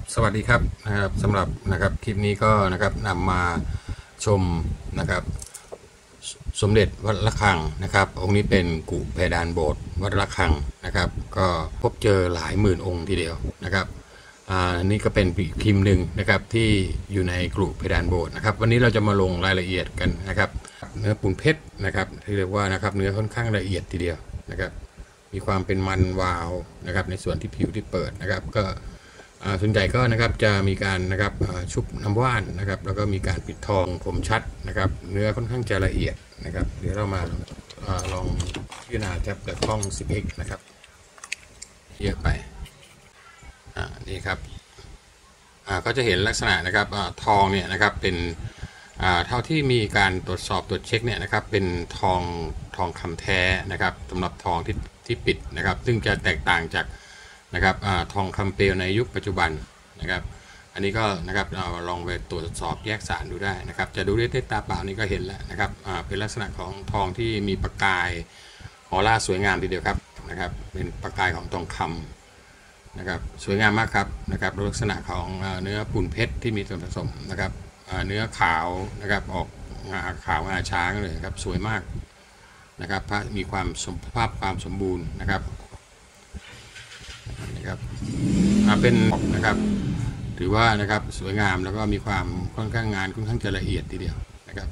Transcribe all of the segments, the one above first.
สวัสดีครับสำหรับคลิปนี้ก็นำมาชมสมเด็จวัดระฆังองค์นี้เป็นกุเพดานโบสถ์วัดระฆังก็พบเจอหลายหมื่นองค์ทีเดียวนี่ก็เป็นพิมพ์หนึ่งที่อยู่ในกรุเพดานโบสถ์วันนี้เราจะมาลงรายละเอียดกันเนื้อปูนเพชรที่เรียกว่าเนื้อค่อนข้างละเอียดทีเดียวมีความเป็นมันวาวในส่วนที่ผิวที่เปิดก็ส่วนใหญ่ก็จะมีการชุบน้ำว่านแล้วก็มีการปิดทองคมชัดเนื้อค่อนข้างจะละเอียดเดี๋ยวเรามาลองพิจารณาแต่กล้อง 10x เยอะไปนี่ครับก็จะเห็นลักษณะทองเนี่ยเป็นเท่าที่มีการตรวจสอบตรวจเช็คเนี่ยเป็นทองคำแท้สำหรับทองที่ปิดซึ่งจะแตกต่างจากทองคำเปลวในยุคปัจจุบันอันนี้ก็เราลองไปตรวจสอบแยกสารดูได้จะดูด้วยตาเปล่านี่ก็เห็นแล้วเป็นลักษณะของทองที่มีประกายออร่าสวยงามทีเดียวครับเป็นประกายของทองคำสวยงามมากครับลักษณะของเนื้อปูนเพชรที่มีส่วนผสมเนื้อขาวออกขาวงาช้างเลยสวยมากมีความความสมบูรณ์เป็นถือว่าสวยงามแล้วก็มีความค่อนข้างจะละเอียดทีเดียว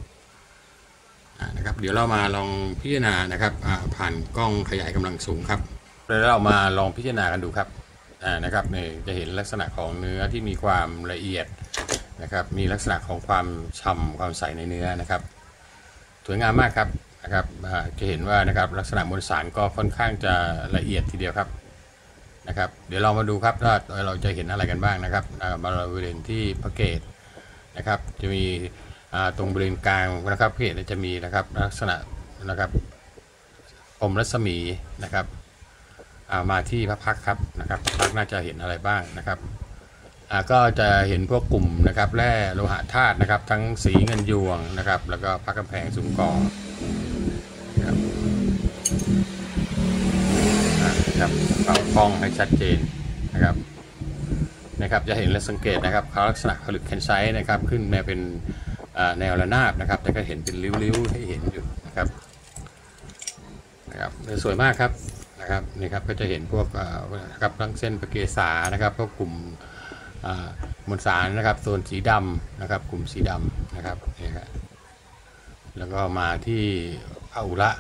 เดี๋ยวเรามาลองพิจารณาผ่านกล้องขยายกำลังสูงครับแล้วเรามาลองพิจารณากันดูครับนี่จะเห็นลักษณะของเนื้อที่มีความละเอียดมีลักษณะของความฉ่ำความใสในเนื้อสวยงามมากครับจะเห็นว่าลักษณะมวลสารก็ค่อนข้างจะละเอียดทีเดียวครับเดี๋ยวเรามาดูครับว่าเราจะเห็นอะไรกันบ้างบริเวณที่พระเกศจะมีตรงบริเวณกลางพระเกศจะมีลักษณะพรมรัศมีมาที่พระพักครับพระพักน่าจะเห็นอะไรบ้างก็จะเห็นพวกกลุ่มแร่โลหะธาตุทั้งสีเงินยวงแล้วก็พระกำแพงสูงก่อเอากล้องให้ชัดเจนจะเห็นและสังเกตเขาลักษณะผลึกแคนไซต์ขึ้นมาเป็นแนวระนาบแต่ก็เห็นเป็นริ้วๆให้เห็นอยู่สวยมากครับนี่ครับก็จะเห็นพวกทั้งเส้นประเกษาพวกกลุ่มมวลสารโซนสีดำกลุ่มสีดำนี่ครับแล้วก็มาที่พระอุระ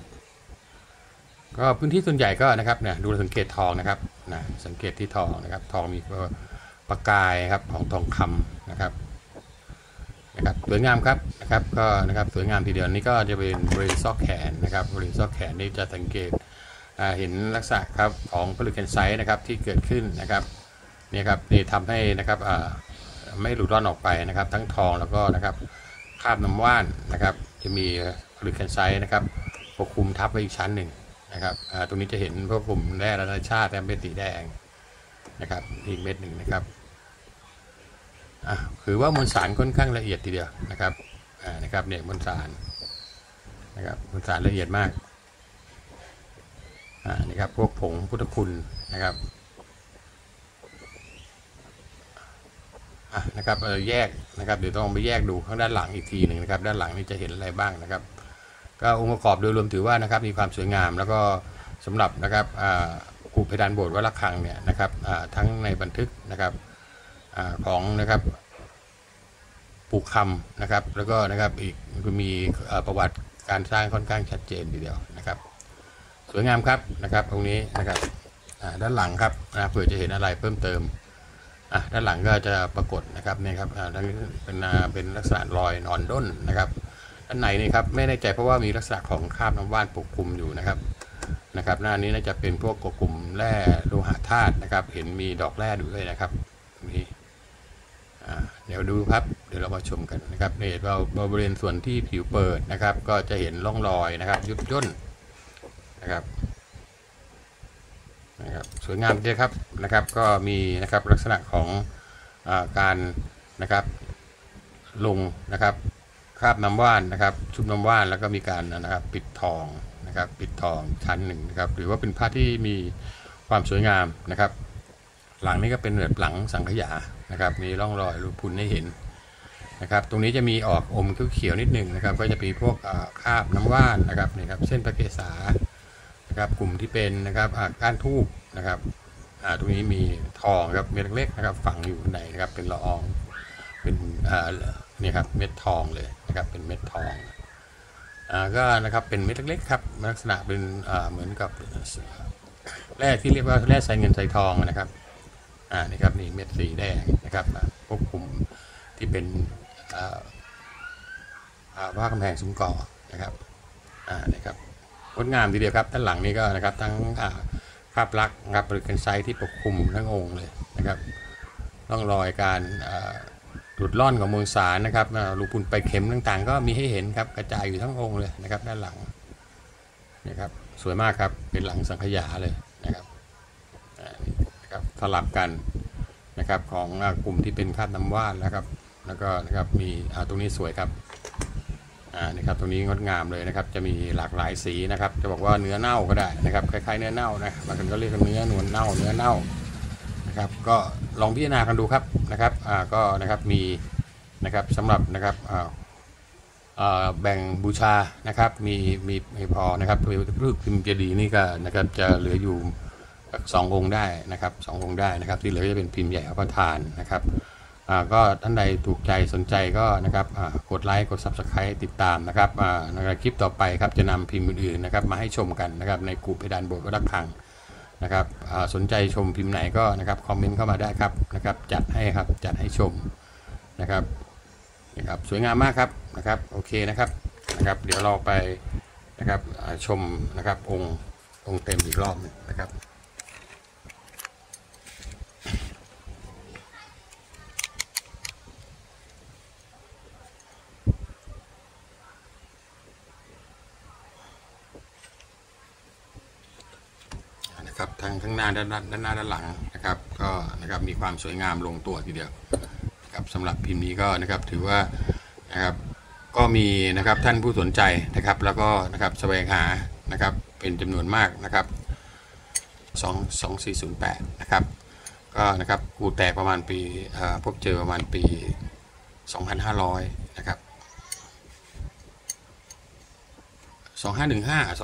ก็พื้นที่ส่วนใหญ่ก็เนี่ยดูสังเกตทองสังเกตที่ทองทองมีประกายของทองคำสวยงามครับก็สวยงามทีเดียวนี่ก็จะเป็นบริเวณซอกแขนบริเวณซอกแขนนี่จะสังเกตเห็นลักษณะของผลึกแคนไซต์ที่เกิดขึ้นนี่ทำให้ไม่หลุดร่อนออกไปทั้งทองแล้วก็คราบน้ำว่านจะมีผลึกแคนไซต์ปกคลุมทับไว้อีกชั้นหนึ่งตรงนี้จะเห็นพวกกลุ่มแร่นานาชาติเป็นสีแดงอีกเม็ดหนึ่งคือว่ามวลสารค่อนข้างละเอียดทีเดียวเนี่ยมวลสารมวลสารละเอียดมากพวกผงพุทธคุณแยกเดี๋ยวต้องไปแยกดูข้างด้านหลังอีกทีหนึ่งด้านหลังนี่จะเห็นอะไรบ้างก็องค์ประกอบโดยรวมถือว่ามีความสวยงามแล้วก็สำหรับกุเพดานโบสถ์วัดระฆังเนี่ยทั้งในบันทึกของปู่คำแล้วก็อีกมีประวัติการสร้างค่อนข้างชัดเจนทีเดียวสวยงามครับตรงนี้ด้านหลังครับเผื่อจะเห็นอะไรเพิ่มเติมด้านหลังก็จะปรากฏเนี่ยครับเป็นลักษณะรอยนอนด้นด้านในนี่ไม่แน่ใจเพราะว่ามีลักษณะของคราบน้ำว่านปกคลุมอยู่หน้านี้น่าจะเป็นพวกกลุ่มแร่โลหะธาตุเห็นมีดอกแร่ด้วยนี่เดี๋ยวดูครับเดี๋ยวเรามาชมกันนี่เราบริเวณส่วนที่ผิวเปิดก็จะเห็นร่องรอยยุบย่นสวยงามดีครับก็มีลักษณะของการลงคราบน้ำว่านชุบน้ำว่านแล้วก็มีการปิดทองปิดทองชั้นหนึ่งหรือว่าเป็นผ้าที่มีความสวยงามหลังนี้ก็เป็นแบบหลังสังขยานะครับมีร่องรอยรูพุนให้เห็นนะครับตรงนี้จะมีออกอมเขียวๆนิดนึงนะครับก็จะมีพวกคราบน้ำว่านนะครับนี่ครับเส้นพระเกศานะครับกลุ่มที่เป็นนะครับก้านทูบนะครับตรงนี้มีทองครับเม็ดเล็กๆนะครับฝังอยู่ในนะครับเป็นละอองเป็นนี่ครับเม็ดทองเลยนะครับเป็นเม็ดทองก็นะครับเป็นเม็ดเล็กๆครับลักษณะเป็นเหมือนกับแร่ที่เรียกว่าแร่ใส่เงินใส่ทองนะครับนี่ครับนี่เม็ดสีแดงนะครับพวกกลุ่มที่เป็นผ้ากำแพงซุ้มก่อนะครับนี่ครับงดงามทีเดียวครับด้านหลังนี้ก็นะครับทั้งภาพลักษณ์นะครับหรือกันไซต์ที่ปกคลุมทั้งองค์เลยนะครับร่องรอยการหลุดล่อนของมวลสารนะครับรูพุนไปเข็มต่างๆก็มีให้เห็นครับกระจายอยู่ทั้งองค์เลยนะครับด้านหลังนะครับสวยมากครับเป็นหลังสังขยาเลยนะครับสลับกันนะครับของกลุ่มที่เป็นคราบน้ำว่านนะครับแล้วก็นะครับมีตรงนี้สวยครับนะครับตรงนี้งดงามเลยนะครับจะมีหลากหลายสีนะครับจะบอกว่าเนื้อเน่าก็ได้นะครับคล้ายๆเนื้อเน่านะบางคนก็เรียกเนื้อนวลเน่าเนื้อเน่านะครับก็ลองพิจารณากันดูครับนะครับก็นะครับมีนะครับสำหรับนะครับแบ่งบูชานะครับมีพอนะครับรูปพิมพ์เจดีย์นี่ก็นะครับจะเหลืออยู่2 องค์ได้นะครับ2 องค์ได้นะครับที่เหลือจะเป็นพิมพ์ใหญ่พระประธานนะครับก็ท่านใดถูกใจสนใจก็นะครับกดไลค์กด Subscribe ติดตามนะครับในคลิปต่อไปครับจะนำพิมพ์อื่นๆนะครับมาให้ชมกันนะครับในกลุ่มเพดานโบสถ์วัดระฆังนะครับสนใจชมพิมพ์ไหนก็นะครับคอมเมนต์เข้ามาได้ครับนะครับจัดให้ครับจัดให้ชมนะครับสวยงามมากครับนะครับโอเคนะครับเดี๋ยวเราไปนะครับชมนะครับองค์เต็มอีกรอบนึงนะครับครับทั้งข้างหน้าด้านหน้าด้านหลังนะครับก็นะครับมีความสวยงามลงตัวทีเดียวนะครับสำหรับพิมพ์นี้ก็นะครับถือว่านะครับก็มีนะครับท่านผู้สนใจนะครับแล้วก็นะครับแสวงหานะครับเป็นจำนวนมากนะครับ2408นะครับก็นะครับกูแตกประมาณปีพบเจอประมาณปี2500นะครับ2515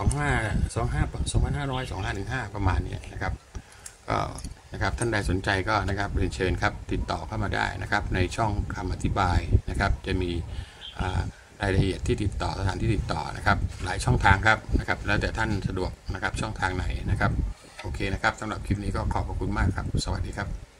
2500 ประมาณนี้นะครับก็นะครับท่านใดสนใจก็นะครับเรียนเชิญครับติดต่อเข้ามาได้นะครับในช่องคำอธิบายนะครับจะมีรายละเอียดที่ติดต่อสถานที่ติดต่อนะครับหลายช่องทางครับนะครับแล้วแต่ท่านสะดวกนะครับช่องทางไหนนะครับโอเคนะครับสำหรับคลิปนี้ก็ขอบพระคุณมากครับสวัสดีครับ